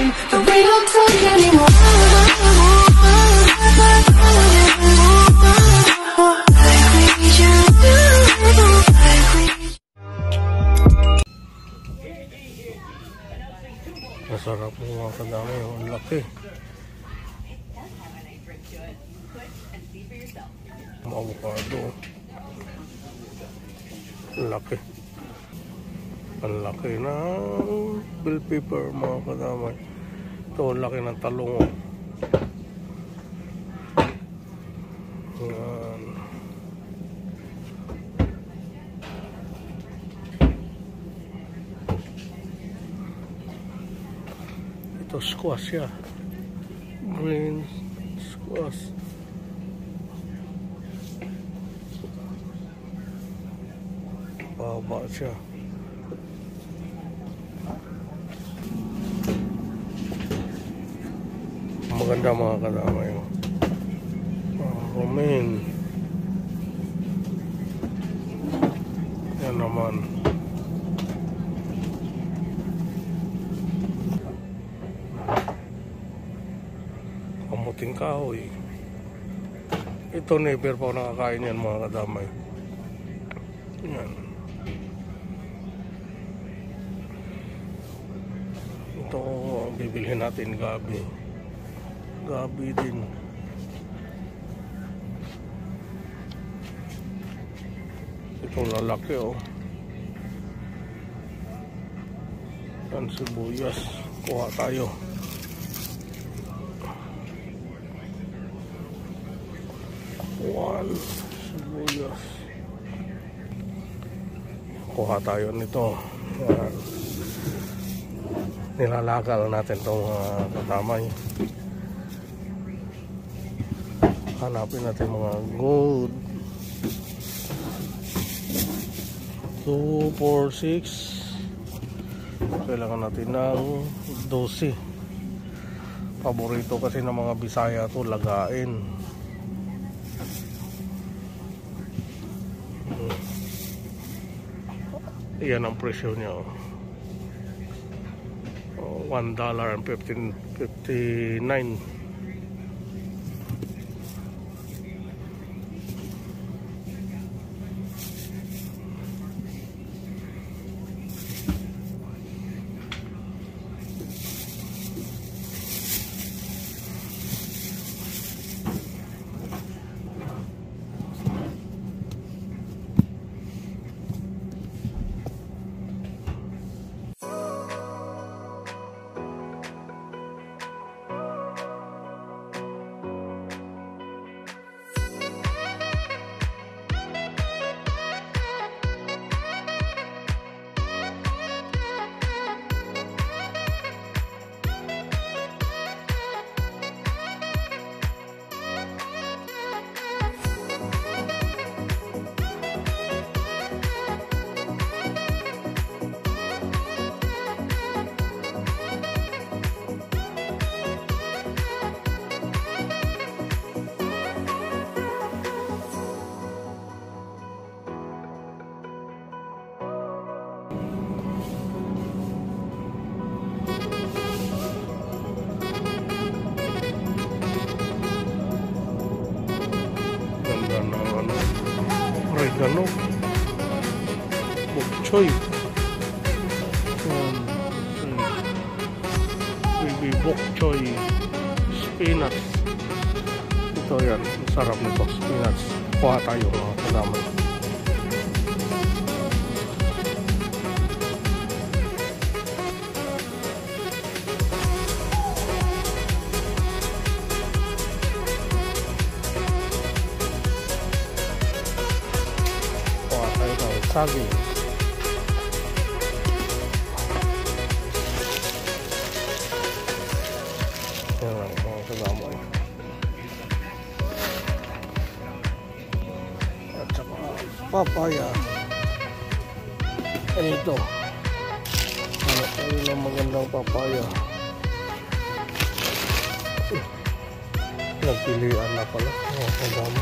but we don't talk anymore. Masarap mo mga kadami, ang laki. Avocado. Ang laki. Ang laki ng bell pepper mga kadamay. Ito ang laki ng talong. Yan. Ito squash siya. Green squash. Baba siya. Maganda mga kadamay. Romaine. Yan naman. Kamuting kahoy. Ito never pa ako nakakain yan mga kadamay. Yan. Ito ang bibilhin natin, gabi. Gabi din. Itong lalaki oh. Yan sibuyas. Kuha tayo. One sibuyas. Kuha tayo nito. Yan. Nilalakal natin itong katamay. Hanapin natin mga gold. 2, 4, 6. Kailangan natin ng 12. Paborito kasi ng mga Bisaya to lagain. Iyan ang presyo niya. $1.59. Oregano, bok choy, baby bok choy, spinach. Ito yan, sarap nito, spinach. Kuha tayo mga kadamay. Saging. Yan lang mga kadamay. At saka papaya. Ano ito? Ano tayo ng magandang papaya? Nagpilian na pala mga kadamay.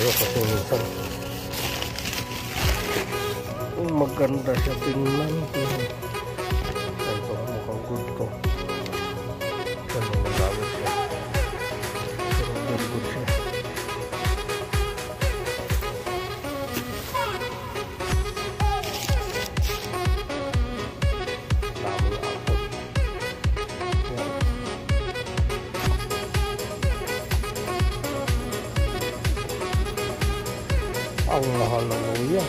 tayo kasi minsan maganda siya tingnan. Ito mukhang good to. Ano magamit siya. Pero very good siya. Daming apple. Yan. Ang mahal ng luya.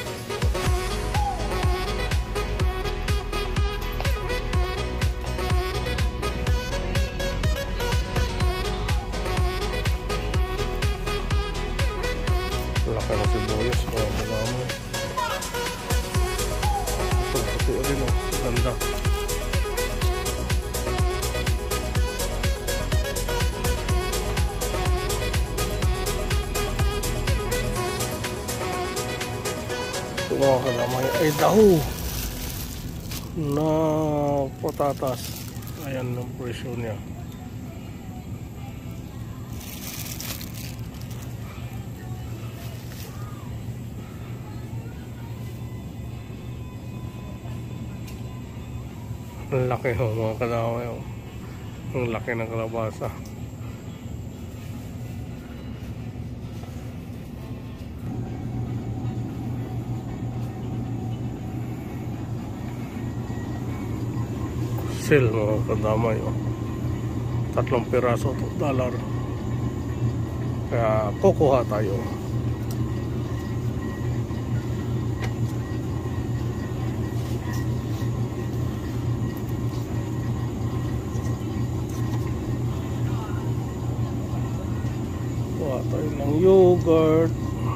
Laki na sibuyas, mga kasama. Ito, puti rin, oh. Ganda. Ito, mga kasama, ay daho na patatas. Ayan ang presyo niya. Ang laki ho mga kadaway, oh. Ang laki ng kalabasa. Sale mga kadamay, oh. 3 piraso $2. Kaya kukuha tayo. Kuha tayo ng yogurt.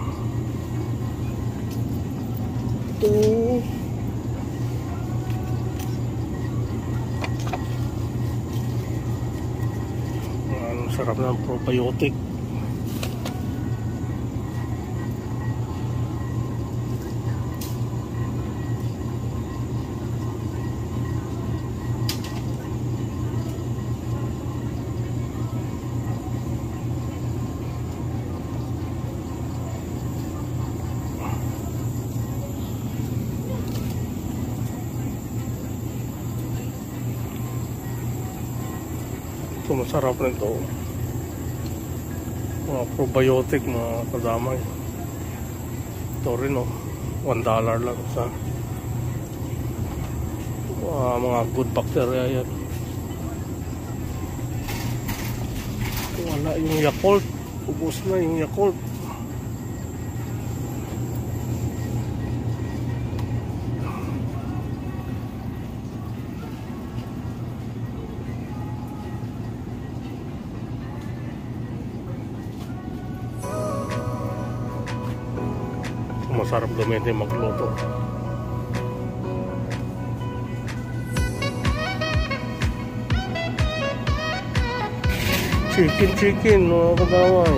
Ito. Ang sarap ng probiotic. Ito masarap nito. Mga probiotic mga kadamay. Ito rin, oh. $1 lang sa mga good bacteria yan. Wala yung Yakult. Ubus na yung Yakult. Masarap gamitin magluto. Chicken mga kadaway.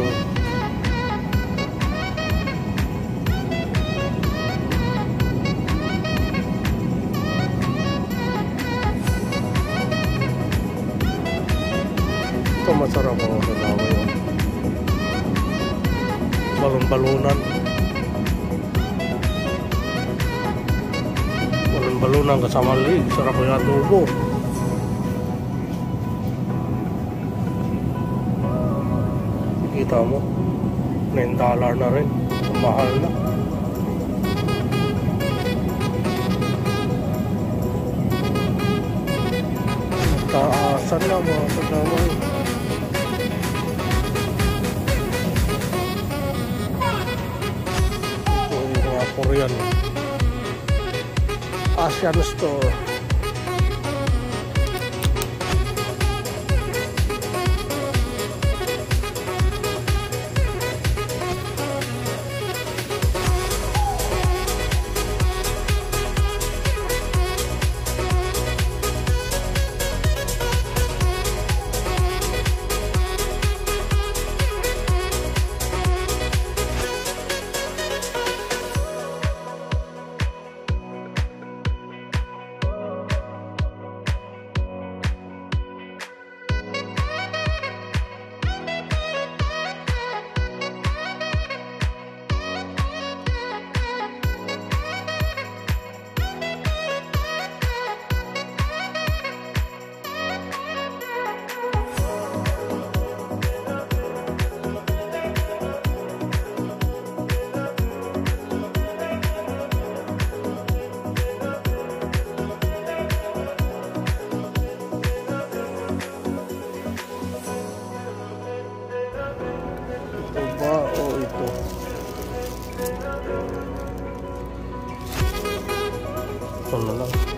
Ito masarap mga kadaway. Balon-balunan. Balon-balunan kasama liig. Sarap yung adobo. Kita mo, $9 na rin. Mahal na. Taasan na mga kadamay. Ito yung mga Korean Asian store. na lang.